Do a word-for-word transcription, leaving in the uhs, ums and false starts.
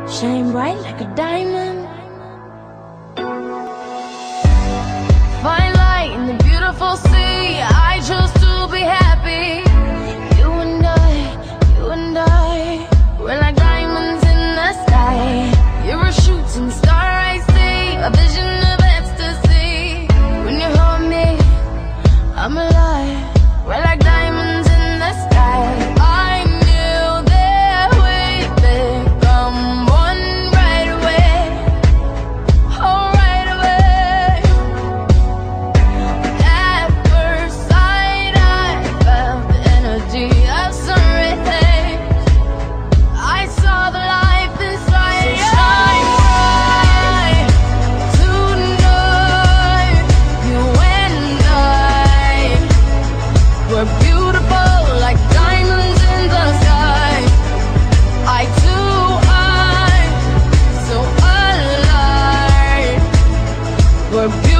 shine bright like a diamond. Find light in the beautiful sea. I chose to be happy. You and I, you and I, we're like diamonds in the sky. You're a shooting star I see, a vision of ecstasy. When you hold me, I'm alive. We're like diamonds in the sky. I knew that we'd become one right away. Oh, right away. At first sight, I felt the energy of sun rays. I saw the life inside. So shine bright tonight. You and I, we're beautiful like diamonds in the sky. Eye to eye, so alive. We're beautiful.